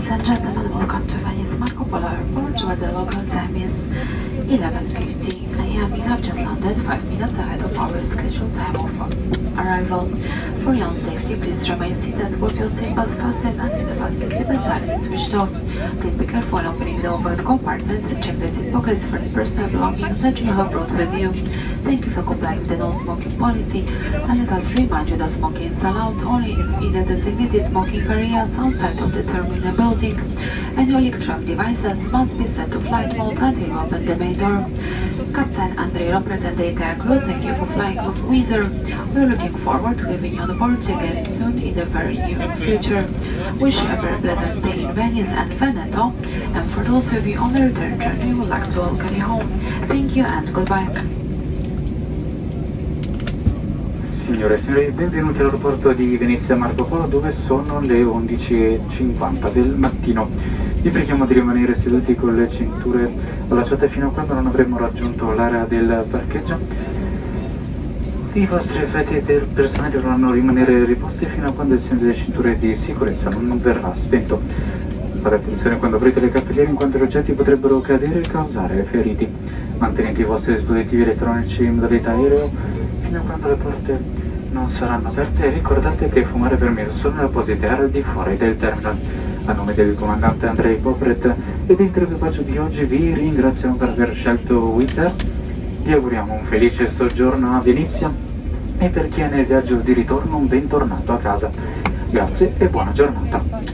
and gentlemen, welcome to Venice Marco Polo Airport, where the local time is 11:50 a.m. You have just landed 5 minutes ahead of our scheduled time of arrival. For your own safety, please remain seated with your seatbelt fastened and with the fasten seatbelt sign switched off. Please be careful when opening the overhead compartment and check the seat pockets for the personal belongings that you have brought with you. Thank you for complying with the no-smoking policy, and let us remind you that smoking is allowed only in the designated smoking areas outside of the terminal building, and your electronic devices must be set to flight mode until you open the main door. Captain Andrei Robert and the entire crew, thank you for flying with Wizz Air. We are looking forward to having you on board again soon in the very near future. Wish you a very pleasant stay in Venice and Veneto, and for those of you on the return journey, we would like to welcome you home. Thank you and goodbye. Signore e signori, benvenuti all'aeroporto di Venezia Marco Polo, dove sono le 11:50 del mattino. Vi preghiamo di rimanere seduti con le cinture allacciate fino a quando non avremo raggiunto l'area del parcheggio. I vostri effetti personali dovranno rimanere riposti fino a quando il segno delle cinture di sicurezza non verrà spento. Fate attenzione quando aprite le cappelliere, in quanto gli oggetti potrebbero cadere e causare feriti. Mantenete i vostri dispositivi elettronici in modalità aereo fino a quando le porte non saranno aperte, e ricordate che fumare è permesso solo nella apposita area al di fuori del terminal. A nome del comandante Andrei Popret e dell'equipaggio di oggi vi ringraziamo per aver scelto Wizz Air. Vi auguriamo un felice soggiorno a Venezia e per chi è nel viaggio di ritorno un bentornato a casa. Grazie e buona giornata.